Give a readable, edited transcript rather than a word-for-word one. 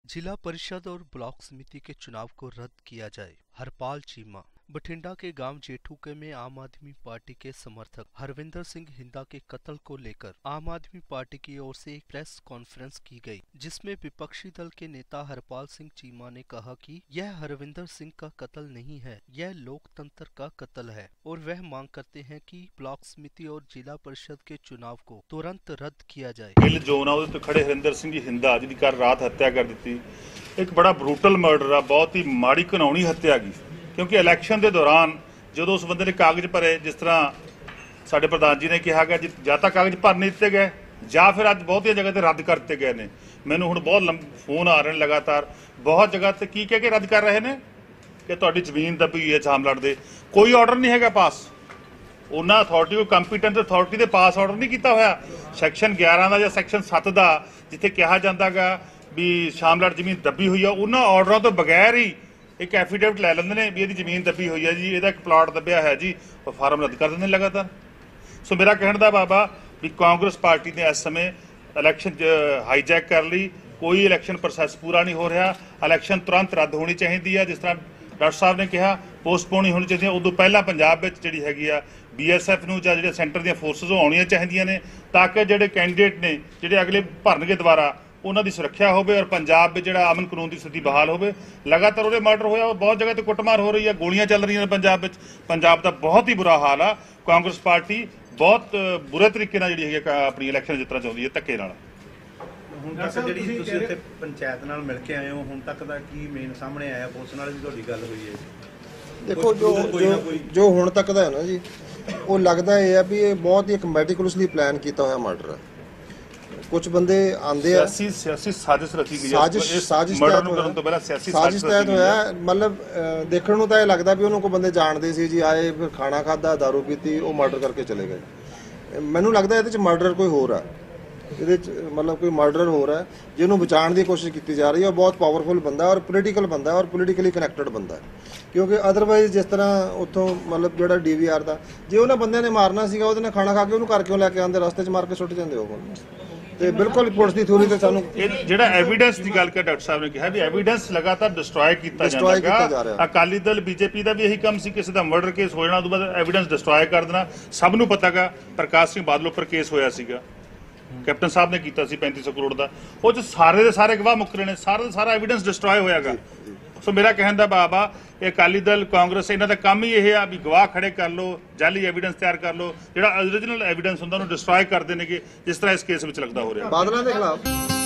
जिला परिषद और ब्लॉक समिति के चुनाव को रद्द किया जाए। हरपाल चीमा। बठिंडा के गांव जेठूके में आम आदमी पार्टी के समर्थक हरविंदर सिंह हिंदा के कत्ल को लेकर आम आदमी पार्टी की ओर से एक प्रेस कॉन्फ्रेंस की गई, जिसमें विपक्षी दल के नेता हरपाल सिंह चीमा ने कहा कि यह हरविंदर सिंह का कत्ल नहीं है, यह लोकतंत्र का कत्ल है और वह मांग करते हैं कि ब्लॉक समिति और जिला परिषद के चुनाव को तुरंत रद्द किया जाए। जो खड़े हरिंदर सिंह जी हिंदा जिनकी कल रात हत्या कर दी, एक बड़ा ब्रूटल मर्डर आ, बहुत ही माड़ी घिनौनी हत्या की। क्योंकि इलैक्शन के दौरान जो उस बंदे ने कागज भरे, जिस तरह साडे प्रधान जी ने कहा गया, या तो कागज भर नहीं दिते गए या फिर अज बहुत जगह ते रद्द कर दिते गए ने। मैनूं हुण बहुत फोन आ रहे हैं लगातार, बहुत जगह ते की कह के रद्द कर रहे हैं कि तुहाडी जमीन दबी हुई है शामलाट दे, कोई ऑर्डर नहीं है पास। उन्होंने अथॉरिटी को कंपीटेंट अथॉरिटी के पास ऑर्डर नहीं किया होया। सैक्शन 11 का या सैक्शन 7 का जिथे कहा जाता गा भी शामलाट जमीन दबी हुई है, उन्होंने ऑर्डरों तो बगैर ही एक एफीडेविट लै लेंगे ने भी यदि जमीन दबी हुई है जी, यदा एक प्लॉट दबिया है जी, वो फार्म रद्द कर देंगे लगातार। सो मेरा कहने का बाबा भी कांग्रेस पार्टी ने इस समय इलैक्शन हाईजैक कर ली, कोई इलैक्शन प्रोसैस पूरा नहीं हो रहा। इलैक्शन तुरंत रद्द होनी चाहिए है, जिस तरह डॉक्टर साहब ने कहा पोस्टपोन ही होनी चाहिए। उदों पहला पंजाब में जी है BSF नूं जां जिहड़े सेंटर दी फोर्सिस आउणियां चाहिए ने, ताकि जिहड़े कैंडीडेट ने जिहड़े अगले भरनगे दोबारा उन्हां दी सुरक्षा होवे और पंजाब में जिहड़ा अमन कानून की स्थिति बहाल होवे। लगातार उहदे मर्डर होया, बहुत जगह ते कुटमार हो रही है, गोलियां चल रही हैं पंजाब में। पंजाब का बहुत ही बुरा हाल आ। कांग्रेस पार्टी बहुत बुरे तरीके नाल जिहड़ी है अपनी इलैक्शन जितना चाहुंदी है, धक्के नाल। ਹੁਣ ਤੱਕ ਜਿਹੜੀ ਤੁਸੀਂ ਉੱਥੇ ਪੰਚਾਇਤ ਨਾਲ ਮਿਲ ਕੇ ਆਏ ਹੋ, ਹੁਣ ਤੱਕ ਦਾ ਕੀ ਮੇਨ ਸਾਹਮਣੇ ਆਇਆ? ਪੁਲਿਸ ਨਾਲ ਵੀ ਤੁਹਾਡੀ ਗੱਲ ਹੋਈ ਹੈ? देखो जो हुण तक दा है ना जी, वो लगता है भी ये बहुत ही एक मेटिकुलसली प्लान किया हुआ मर्डर है। कुछ बंदे आंदे आ, सियासी साजिश रखी गई, साजिश तहत होया। मतलब देखण नूं तां इह लगदा भी उन्होंने कोई बंदे जाणदे सी जी, आए फिर खाना खादा, दारू पीती, वो मर्डर करके चले गए। मैनूं लगदा इहदे च मर्डर कोई होर है, ਇਹਦੇ मतलब कोई मर्डर हो रहा है ਜਿਹਨੂੰ बचाने की कोशिश की जा रही है। बहुत पावरफुल बंदा और पोलीटिकल बंदा और पोलीटिकली कनैक्टेड बंदा है। क्योंकि अदरवाइज जिस तरह उत्थों मतलब जो DVR का जे उन्होंने बंदे ने मारना सीगा, ਉਹਦੇ ਨਾਲ खाना खा के ਉਹਨੂੰ ਘਰ ਕਿਉਂ ਲੈ ਕੇ ਆਉਂਦੇ, ਰਸਤੇ 'ਚ ਮਾਰ ਕੇ ਸੁੱਟ ਜਾਂਦੇ ਉਹ। ਤੇ ਬਿਲਕੁਲ ਪੁਲਿਸ ਦੀ ਥਿਊਰੀ ਤੇ ਸਾਨੂੰ ਜਿਹੜਾ ਐਵੀਡੈਂਸ ਦੀ ਗੱਲ ਕਰ ਡਾਕਟਰ ਸਾਹਿਬ ਨੇ ਕਿਹਾ ਵੀ ਐਵੀਡੈਂਸ ਲਗਾਤਾਰ ਡਿਸਟਰੋਏ ਕੀਤਾ ਜਾਂਦਾ। ਅਕਾਲੀ ਦਲ BJP ਦਾ ਵੀ ਇਹੀ ਕੰਮ ਸੀ, ਕਿਸੇ ਦਾ ਮਰਡਰ ਕੇਸ ਹੋ ਜਾਣਾ ਉਸ ਤੋਂ ਬਾਅਦ ਐਵੀਡੈਂਸ ਡਿਸਟਰੋਏ ਕਰ ਦੇਣਾ। ਸਭ ਨੂੰ ਪਤਾ ਗਾ ਪ੍ਰਕਾਸ਼ ਸਿੰਘ ਬਾਦਲ ਉੱਪਰ ਕੇਸ ਹੋਇਆ ਸੀਗਾ, कैप्टन साहब ने किया 3500 करोड़ का, वो जो सारे के सारे गवाह मुकरे ने, सारा एविडेंस डिस्ट्रॉय होयागा। सो मेरा कहने का बाबा ये अकाली दल कांग्रेस इन्हों का काम ही यह है भी गवाह खड़े कर लो, जाली एविडेंस तैयार कर लो, जो ओरिजिनल एविडेंस होंगे डिस्ट्रॉय कर देने, जिस तरह इस केस में लगता हो रहा है बादलों के खिलाफ।